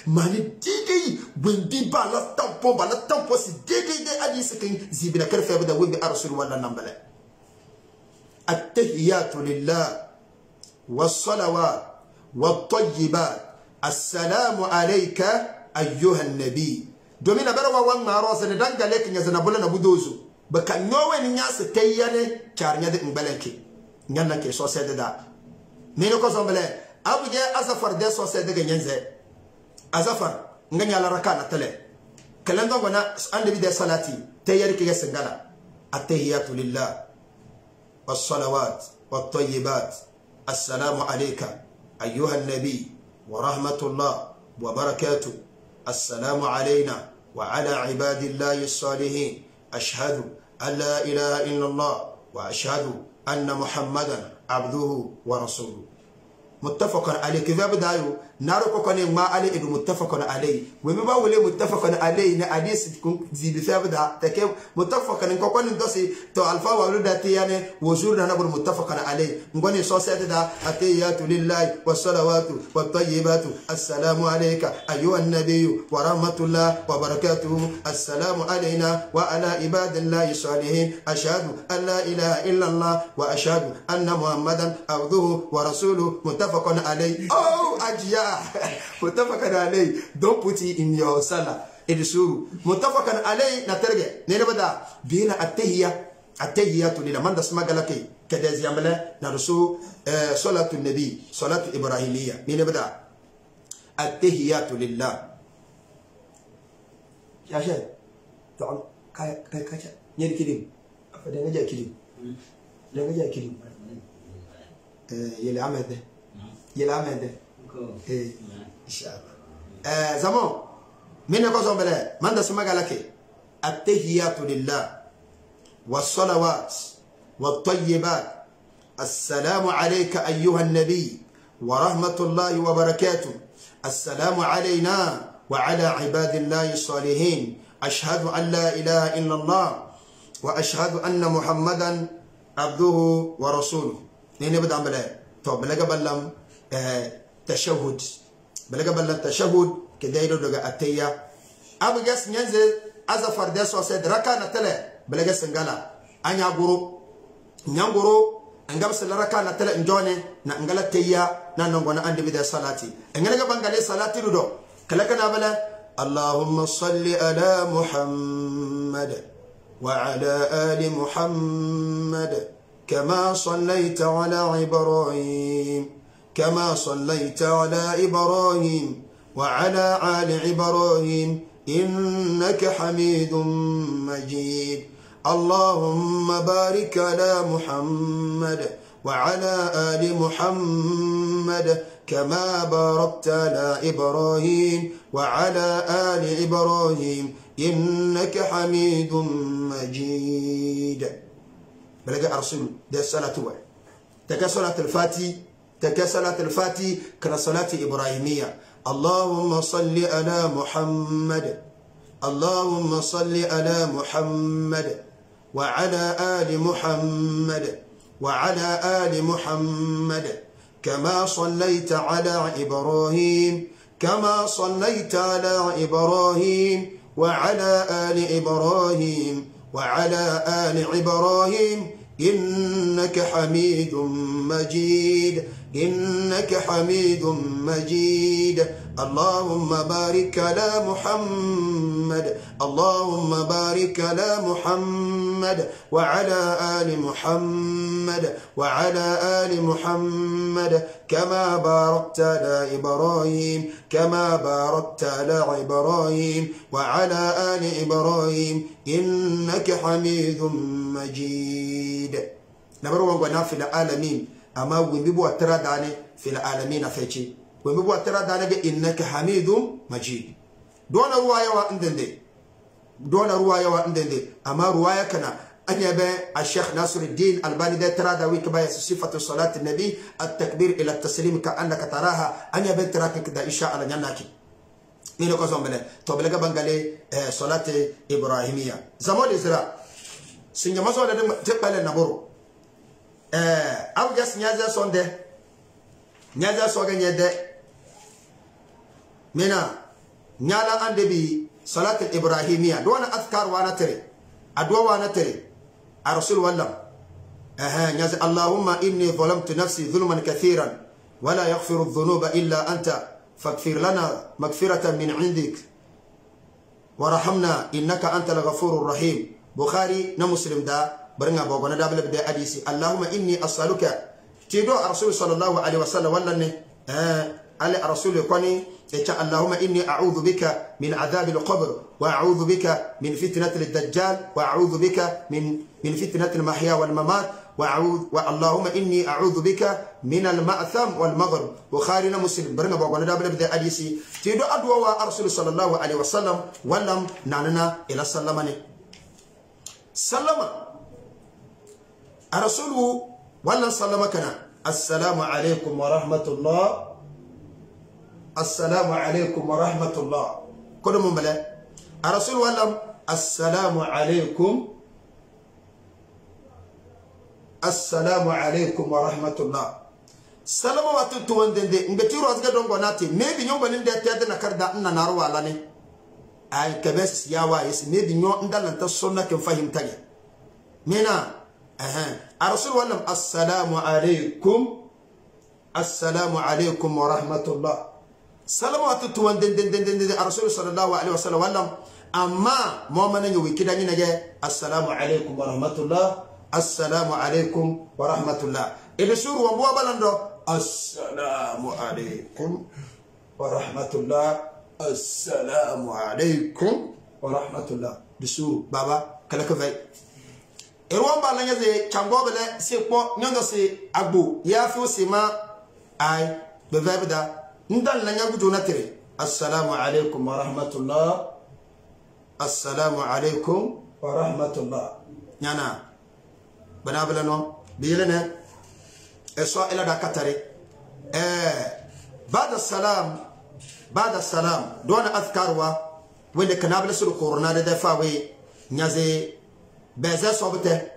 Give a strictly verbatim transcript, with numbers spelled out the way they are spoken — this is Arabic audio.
mani didi wendi ba la tampo ba la tampo si didi de hadith kin zibina kar fa bada webi arsul wala nambala at-tahiyatu lillah was-salawat wat-tayyibat assalamu alayka ayyuha an-nabi domina barawa wan maro sa dangale kin yazana bulana budozo baka nyowe ni nyasa tayane charnya de mbalenki nyalla ke so sede da mino ko zombele abuje azafar de so sede ga nyenze azafar nganya la raka na tele kalando gona annabi de salati tayari ke singala at-tahiyatu lillah was-salawat wat-tayyibat assalamu alayka ayyuha an-nabi wa rahmatullah wa barakatuh assalamu alayna wa ala ibadillahi as-salihin أشهد أن لا إله إلا الله وأشهد أن محمدا عبده ورسوله متفق عليه كيف بدايو نارو كوني ما عليه إنه متفق عليه ومما ولي متفق عليه نأديس تكون زي بفابدا تكيف متفق عليه كوني دوسي تو ألفا وولدتي يعني وزورنا نقول متفق عليه نقولي سوسيت دا أتيات لله والصلوات والطيبات السلام عليك أيها النبي ورحمة الله وبركاته السلام علينا وعلى عباد الله الصالحين أشهد أن لا إله إلا الله وأشهد أن محمدا عبده ورسوله متفق عليه أو أجيا متفق عليه. Don't put it in your salah. It is true. متفق عليه نترجع نربدا بينا التهية التهية لله من دسمع لك كذا زيامله نرسو صلاة النبي صلاة إبراهيمية نربدا التهية لله يا شيخ تعال كاي كاي كاي نيجي كليم فده نجا كليم لا نجا كليم يلي عمل ده يلي عمل ده إيه إن شاء الله آه زمان من يقصون بله من دسمع لك التهيات لله والصلوات والطيبات السلام عليك أيها النبي ورحمة الله وبركاته السلام علينا وعلى عباد الله الصالحين أشهد أن لا إله إلا الله وأشهد أن محمدا عبده ورسوله نين بدأ بله طب بلغ بلم آه تشهد بلغ بلم تشهد كده يدوغ أتيا أبو جس ننزل أزفر دس وسد ركع نتلا بلغ سنغالا أنيا غورو نيان غورو أنغام سل ركع نتلا إنجوني نانغالا تيا نانغونا عند بدأ صلاتي أنغالا بانغالي صلاتي رودو كلكنا بلا اللهم صل على محمد وعلى آل محمد كما صليت على إبراهيم كما صليت على إبراهيم وعلى آل إبراهيم إنك حميد مجيد اللهم بارك على محمد وعلى آل محمد كما باركت على إبراهيم وعلى آل إبراهيم إنك حميد مجيد بلغ أرسل ده الصلاة تكا صلاة الفاتي تكا صلاة الفاتي كنا صلاة إبراهيمية اللهم صل على محمد اللهم صل على محمد وعلى آل محمد وعلى آل محمد كما صليت على إبراهيم كما صليت على إبراهيم وعلى آل إبراهيم وعلى آل إبراهيم إنك حميد مجيد إنك حميد مجيد اللهم بارك على محمد اللهم بارك على محمد وعلى آل محمد وعلى آل محمد كما باركت على إبراهيم كما باركت على إبراهيم وعلى آل إبراهيم إنك حميد مجيد نبرو وانا في العالمين أما ومبوا ترى داني في العالمين فيتي ومبوا ترى داني إنك حميد مجيد دون رواية وعندندي دون رواية وعندندي أما رواية كنا أن يبقى الشيخ ناصر الدين الباني ده ترى داوي كباية صفة صلاة النبي التكبير إلى التسليم كأنك تراها أن يبقى تراك كده إن شاء الله جناكي مين يقصون بله طب لقى بنقالي صلاة إبراهيمية زمان إسراء سنجمع صلاة تقبل النبورو أو جس نيازا صنده نيازا صوغن يده منا nyala ande bi salat al-ibrahimiyya dona azkar wa natare adwa wa natare ar-rasul wallam aha nyazi allahumma inni zalamtu nafsi zulman kathiran wala yaghfiru adh-dhunuba illa anta faghfir lana maghfiratan min 'indik warhamna innaka antal ghafurur rahim. Bukhari na Muslim da barnga bogona da bala da hadisi allahumma inni as'aluka tido ar-rasul sallallahu alaihi wasallam wallan ne eh ali ar-rasul koni echa allahumma inni a'udhu bika min adhab al-qabr wa a'udhu bika min fitnati ad-dajjal wa a'udhu bika min min fitnati al-mahya wal mamat wa a'udhu wa allahumma inni a'udhu bika min al-ma'tham wal maghrib. Bukhari na Muslim barnga bogona da bala da hadisi tido adwa wa ar-rasul sallallahu alaihi wasallam wallam nanana ila sallamane sallama الرسول ولا سلم كنا السلام عليكم ورحمة الله السلام عليكم ورحمة الله كل من بلا الرسول ولا السلام عليكم السلام عليكم ورحمة الله سلام واتو توندن دي نبتيرو أزغا دونغو ناتي ميبي نيو بنين دي تيادنا كردا إنا نارو علاني أي كبس ياوا يس ميبي نيو ندالن تسونا كم فهم تاني مينا أها الرسول ولا السلام عليكم السلام عليكم ورحمة الله سلام واتو توندن دن دن دن دن الرسول صلى الله عليه وسلم ولا أما مؤمن يوي كده نيجي السلام عليكم ورحمة الله السلام عليكم ورحمة الله إذا سور وبوا بلندو السلام عليكم ورحمة الله السلام عليكم ورحمة الله بسور بابا كلا كفاي إروان بالله يزي كانغو بله سيكو نيونغ سي أبو يافو سيما أي بفابدا ندال لنيا بجونا تري السلام عليكم ورحمة الله السلام عليكم ورحمة الله نانا بنابلا نو بيلنا إسوا إلى دكاتري إيه بعد السلام بعد السلام دون أذكاروا وين كنابل سر كورونا دفاوي نيازي بزاف صوبته